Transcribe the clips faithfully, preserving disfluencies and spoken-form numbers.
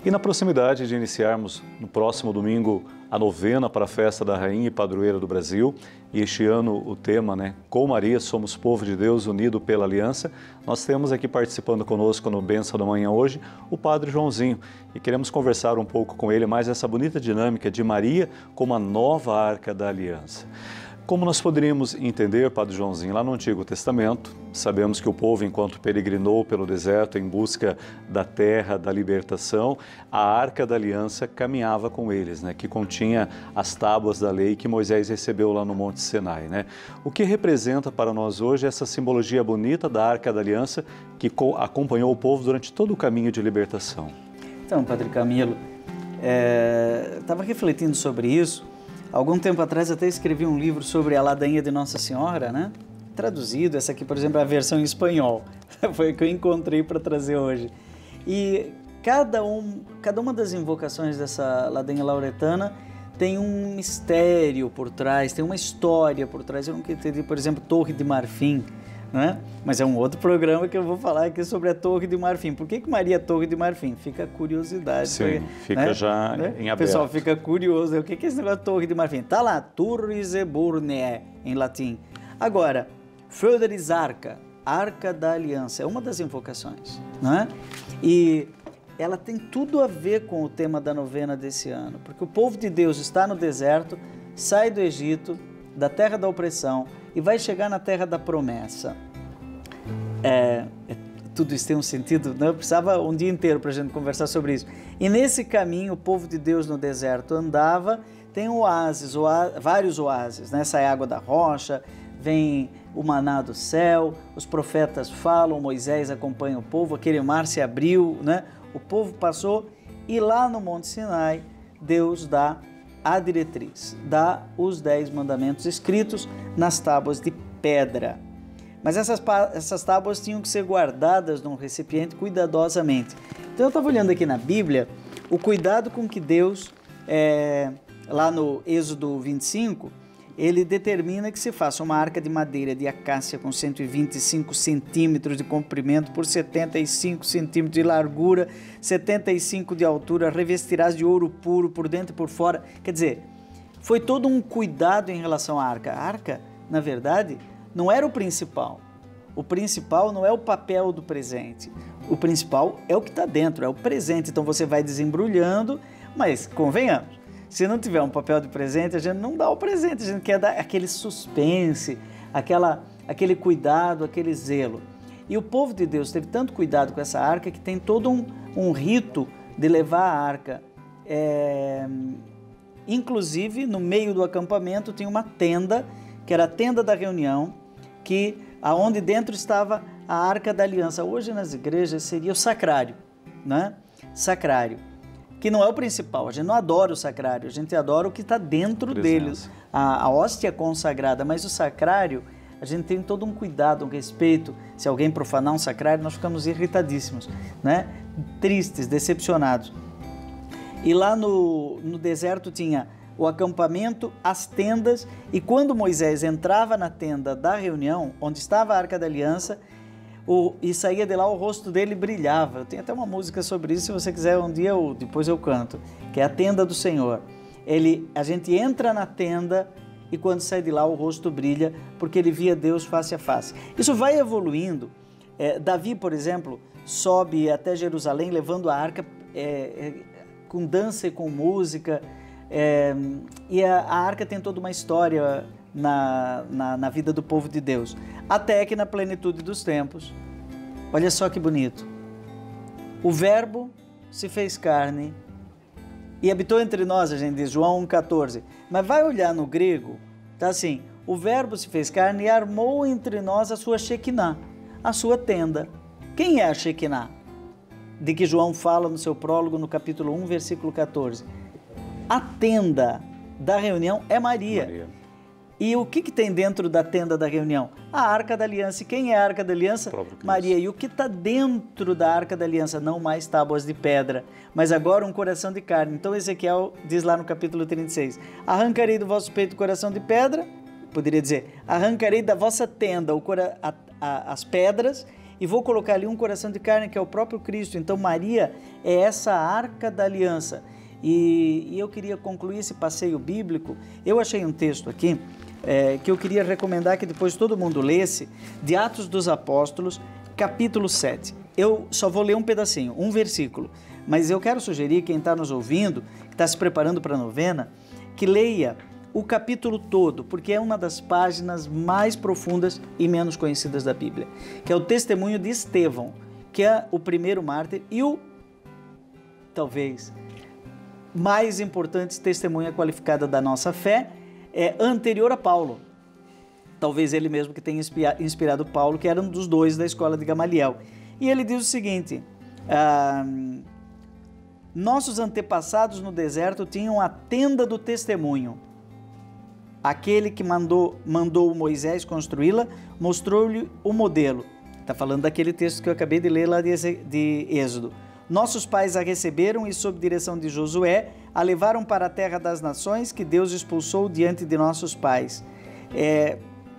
E na proximidade de iniciarmos no próximo domingo a novena para a festa da Rainha e Padroeira do Brasil, e este ano o tema, né, com Maria somos povo de Deus unido pela aliança, nós temos aqui participando conosco no Bênção da Manhã hoje o Padre Joãozinho, e queremos conversar um pouco com ele mais essa bonita dinâmica de Maria como a nova arca da aliança. Como nós poderíamos entender, Padre Joãozinho, lá no Antigo Testamento, sabemos que o povo, enquanto peregrinou pelo deserto em busca da terra, da libertação, a Arca da Aliança caminhava com eles, né, que continha as tábuas da lei que Moisés recebeu lá no Monte Sinai, né? O que representa para nós hoje essa simbologia bonita da Arca da Aliança que acompanhou o povo durante todo o caminho de libertação? Então, Padre Camilo, é, estava refletindo sobre isso. Algum tempo atrás até escrevi um livro sobre a ladainha de Nossa Senhora, né? Traduzido, essa aqui, por exemplo, é a versão em espanhol. Foi o que eu encontrei para trazer hoje. E cada, um, cada uma das invocações dessa ladainha lauretana tem um mistério por trás, tem uma história por trás. Eu nunca entendi, por exemplo, Torre de Marfim, né? Mas é um outro programa que eu vou falar aqui sobre a Torre de Marfim. Por que que Maria é Torre de Marfim? Fica a curiosidade. Sim, porque, fica né? já né? em aberto. O pessoal fica curioso. O que que é esse negócio de Torre de Marfim? Está lá, Turris Eburnea, em latim. Agora, Föderis Arca, Arca da Aliança, é uma das invocações, né? E ela tem tudo a ver com o tema da novena desse ano, porque o povo de Deus está no deserto, sai do Egito, da terra da opressão, e vai chegar na terra da promessa. É, é, tudo isso tem um sentido, né? Eu precisava um dia inteiro para a gente conversar sobre isso. E nesse caminho, o povo de Deus no deserto andava, tem oásis, oá, vários oásis, né? Sai água da rocha, vem o maná do céu, os profetas falam, Moisés acompanha o povo, aquele mar se abriu, né? O povo passou e lá no Monte Sinai, Deus dá a diretriz, dá os dez mandamentos escritos nas tábuas de pedra. Mas essas, essas tábuas tinham que ser guardadas num recipiente cuidadosamente. Então eu estava olhando aqui na Bíblia o cuidado com que Deus, é, lá no Êxodo vinte e cinco, ele determina que se faça uma arca de madeira de acácia com cento e vinte e cinco centímetros de comprimento por setenta e cinco centímetros de largura, setenta e cinco de altura, revestirás de ouro puro por dentro e por fora. Quer dizer, foi todo um cuidado em relação à arca. A arca, na verdade, não era o principal. O principal não é o papel do presente. O principal é o que está dentro, é o presente. Então você vai desembrulhando, mas convenhamos, se não tiver um papel de presente, a gente não dá o presente, a gente quer dar aquele suspense, aquela, aquele cuidado, aquele zelo. E o povo de Deus teve tanto cuidado com essa arca que tem todo um, um rito de levar a arca. É, inclusive, no meio do acampamento tinha uma tenda, que era a tenda da reunião, que aonde dentro estava a Arca da Aliança. Hoje nas igrejas seria o sacrário, né? Sacrário, que não é o principal, a gente não adora o sacrário, a gente adora o que está dentro dele, a, a hóstia consagrada, mas o sacrário, a gente tem todo um cuidado, um respeito. Se alguém profanar um sacrário, nós ficamos irritadíssimos, né? Tristes, decepcionados. E lá no, no deserto tinha o acampamento, as tendas, e quando Moisés entrava na tenda da reunião, onde estava a Arca da Aliança, o, e saía de lá, o rosto dele brilhava. Eu tenho até uma música sobre isso, se você quiser um dia, eu, depois eu canto, que é a tenda do Senhor. Ele, a gente entra na tenda e quando sai de lá o rosto brilha, porque ele via Deus face a face. Isso vai evoluindo. É, Davi, por exemplo, sobe até Jerusalém levando a arca é, é, com dança e com música, é, e a, a arca tem toda uma história na, na, na vida do povo de Deus, até que na plenitude dos tempos, olha só que bonito, o verbo se fez carne e habitou entre nós, a gente diz, João um, quatorze, mas vai olhar no grego, tá assim, o verbo se fez carne e armou entre nós a sua Shekinah, a sua tenda. Quem é a Shekinah? De que João fala no seu prólogo no capítulo um, versículo quatorze. A tenda da reunião é Maria. Maria. E o que, que tem dentro da tenda da reunião? A Arca da Aliança. E quem é a Arca da Aliança? Maria. E o que está dentro da Arca da Aliança? Não mais tábuas de pedra, mas agora um coração de carne. Então Ezequiel diz lá no capítulo trinta e seis, arrancarei do vosso peito o coração de pedra, poderia dizer, arrancarei da vossa tenda o cora, a, a, as pedras e vou colocar ali um coração de carne que é o próprio Cristo. Então Maria é essa arca da aliança. E, e eu queria concluir esse passeio bíblico. Eu achei um texto aqui é, que eu queria recomendar que depois todo mundo lesse, de Atos dos Apóstolos, capítulo sete. Eu só vou ler um pedacinho, um versículo, mas eu quero sugerir quem está nos ouvindo, que está se preparando para a novena, que leia o capítulo todo, porque é uma das páginas mais profundas e menos conhecidas da Bíblia, que é o testemunho de Estevão, que é o primeiro mártir e o, talvez, mais importante testemunha qualificada da nossa fé, é anterior a Paulo. Talvez ele mesmo que tenha inspirado Paulo, que era um dos dois da escola de Gamaliel. E ele diz o seguinte, ah, nossos antepassados no deserto tinham a tenda do testemunho. Aquele que mandou, mandou Moisés construí-la, mostrou-lhe o modelo. Está falando daquele texto que eu acabei de ler lá de, de Êxodo. Nossos pais a receberam e, sob direção de Josué, a levaram para a terra das nações que Deus expulsou diante de nossos pais. É,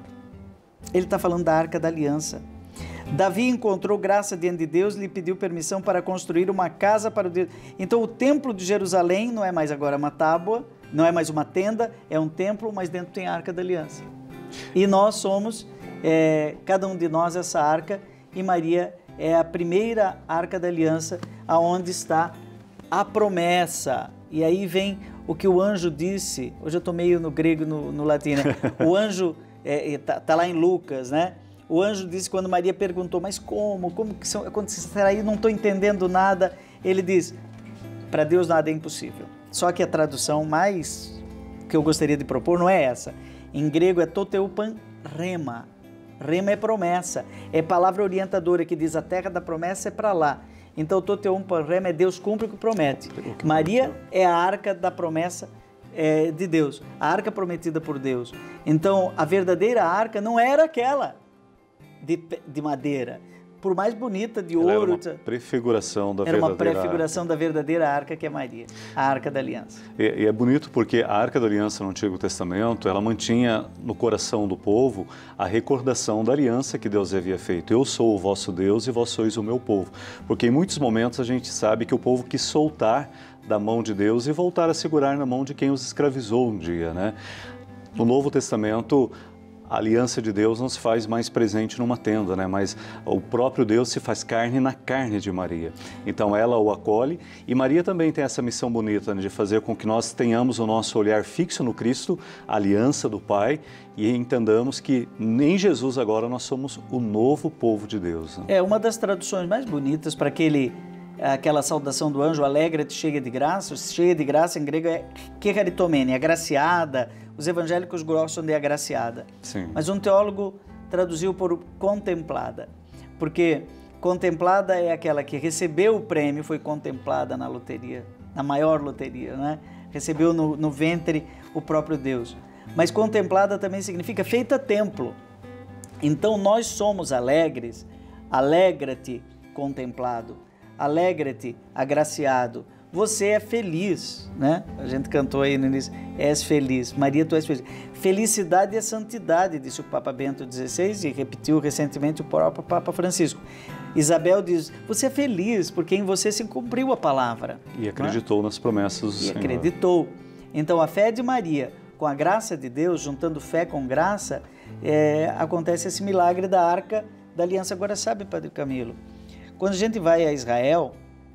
ele está falando da Arca da Aliança. Davi encontrou graça diante de Deus e lhe pediu permissão para construir uma casa para o Deus. Então o templo de Jerusalém não é mais agora uma tábua, não é mais uma tenda, é um templo, mas dentro tem a Arca da Aliança. E nós somos, é, cada um de nós, essa arca, e Maria é a primeira Arca da Aliança, aonde está a promessa. E aí vem o que o anjo disse, hoje eu estou meio no grego, no, no latim, né? O anjo, é, tá, tá lá em Lucas, né? O anjo disse, quando Maria perguntou, mas como? Como que acontecerá aí? Não estou entendendo nada. Ele diz, para Deus nada é impossível. Só que a tradução mais que eu gostaria de propor não é essa. Em grego é toteupan rema. Rema é promessa. É palavra orientadora que diz a terra da promessa é para lá. Então toteupan rema é Deus cumpre o que promete. Maria é a arca da promessa é, de Deus. A arca prometida por Deus. Então a verdadeira arca não era aquela De, de madeira, por mais bonita, de Ela ouro. Era uma prefiguração da era verdadeira uma prefiguração arca. da verdadeira arca que é Maria, a Arca da Aliança. E, e é bonito porque a Arca da Aliança no Antigo Testamento, ela mantinha no coração do povo a recordação da aliança que Deus havia feito. Eu sou o vosso Deus e vós sois o meu povo. Porque em muitos momentos a gente sabe que o povo quis soltar da mão de Deus e voltar a segurar na mão de quem os escravizou um dia, né? No Novo Testamento, a aliança de Deus não se faz mais presente numa tenda, né? Mas o próprio Deus se faz carne na carne de Maria. Então ela o acolhe e Maria também tem essa missão bonita, né? De fazer com que nós tenhamos o nosso olhar fixo no Cristo, a aliança do Pai, e entendamos que em Jesus agora nós somos o novo povo de Deus, né? É uma das traduções mais bonitas para aquele aquela saudação do anjo, alegra-te, cheia de graça. Cheia de graça em grego é kecharitomene, agraciada. Os evangélicos gostam de agraciada. Sim. Mas um teólogo traduziu por contemplada, porque contemplada é aquela que recebeu o prêmio, foi contemplada na loteria, na maior loteria, né? Recebeu no, no ventre o próprio Deus. Mas contemplada também significa feita templo. Então nós somos alegres, alegra-te, contemplado, alegra-te, agraciado. Você é feliz, né? A gente cantou aí no início, és feliz. Maria, tu és feliz. Felicidade é santidade, disse o Papa Bento dezesseis e repetiu recentemente o próprio Papa Francisco. Isabel diz, você é feliz porque em você se cumpriu a palavra. E acreditou, né? Nas promessas do e Senhor. E acreditou. Então a fé de Maria, com a graça de Deus, juntando fé com graça, é, acontece esse milagre da Arca da Aliança. Agora sabe, Padre Camilo, quando a gente vai a Israel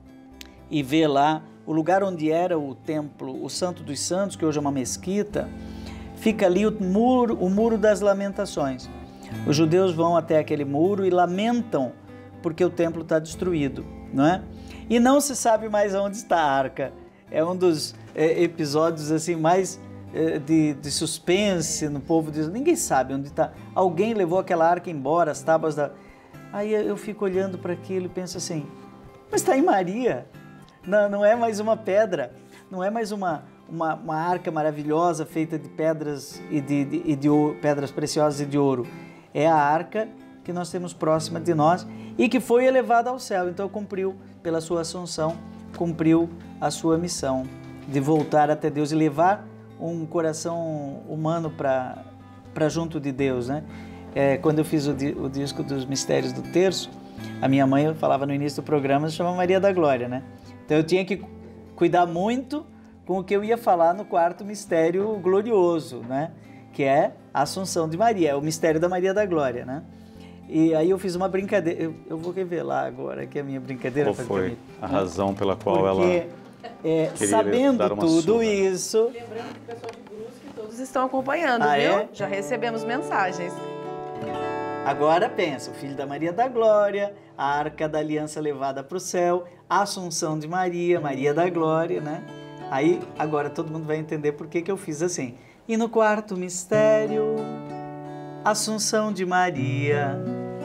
e vê lá o lugar onde era o templo, o Santo dos Santos, que hoje é uma mesquita, fica ali o muro, o muro das lamentações. Os judeus vão até aquele muro e lamentam porque o templo está destruído, não é? E não se sabe mais onde está a arca. É um dos é, episódios assim mais é, de, de suspense no povo. Diz, ninguém sabe onde está. Alguém levou aquela arca embora, as tábuas da... Aí eu fico olhando para aquilo e penso assim, mas está em Maria. Não, não é mais uma pedra, não é mais uma, uma, uma arca maravilhosa feita de pedras e de, de, e de ouro, pedras preciosas e de ouro. É a arca que nós temos próxima de nós e que foi elevada ao céu. Então cumpriu, pela sua assunção, cumpriu a sua missão de voltar até Deus e levar um coração humano para junto de Deus, né? É, quando eu fiz o, di, o disco dos Mistérios do Terço, A minha mãe, eu falava no início do programa, se chama Maria da Glória, né? Então eu tinha que cuidar muito com o que eu ia falar no quarto mistério glorioso, né? Que é a Assunção de Maria, é o mistério da Maria da Glória, né? E aí eu fiz uma brincadeira, eu, eu vou revelar agora que é a minha brincadeira. Qual foi a razão pela qual Porque, ela é, sabendo tudo surra. isso... Lembrando que o pessoal de Brusque todos estão acompanhando, Ah, viu? é? Já recebemos mensagens. Agora pensa, o filho da Maria da Glória, a Arca da Aliança levada para o céu, a Assunção de Maria, Maria da Glória, né? Aí, agora todo mundo vai entender por que que eu fiz assim. E no quarto mistério, Assunção de Maria,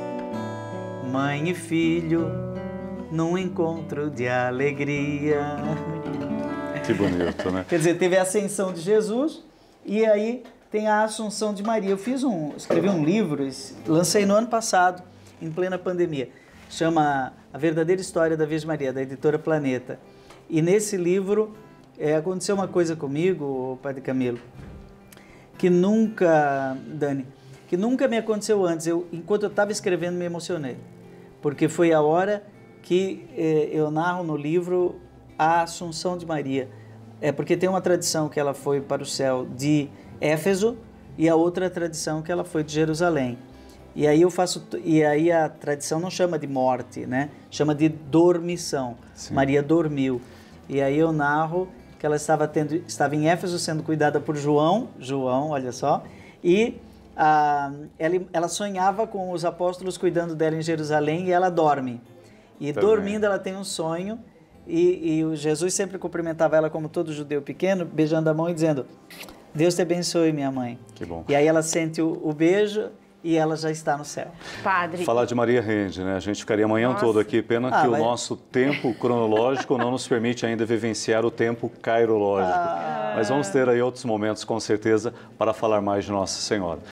mãe e filho, num encontro de alegria. Que bonito, né? Quer dizer, teve a ascensão de Jesus e aí tem a Assunção de Maria. Eu fiz um, escrevi um livro, lancei no ano passado, em plena pandemia. Chama A Verdadeira História da Virgem Maria, da editora Planeta. E nesse livro é, aconteceu uma coisa comigo, Padre Camilo, que nunca, Dani, que nunca me aconteceu antes. Eu, enquanto eu estava escrevendo, me emocionei. Porque foi a hora que eh, eu narro no livro a Assunção de Maria. É porque tem uma tradição que ela foi para o céu de Éfeso e a outra tradição que ela foi de Jerusalém. E aí eu faço e aí a tradição não chama de morte, né? Chama de dormição. Sim. Maria dormiu. E aí eu narro que ela estava tendo estava em Éfeso sendo cuidada por João, João, olha só, e ah, ela, ela sonhava com os apóstolos cuidando dela em Jerusalém e ela dorme. E Também. dormindo ela tem um sonho e, e o Jesus sempre cumprimentava ela como todo judeu pequeno, beijando a mão e dizendo: Deus te abençoe, minha mãe. Que bom. E aí ela sente o, o beijo e ela já está no céu. Padre. Falar de Maria rende, né? A gente ficaria amanhã Nossa. todo aqui. Pena Ah, que mas... o nosso tempo cronológico não nos permite ainda vivenciar o tempo cairológico. Ah. Mas vamos ter aí outros momentos, com certeza, para falar mais de Nossa Senhora.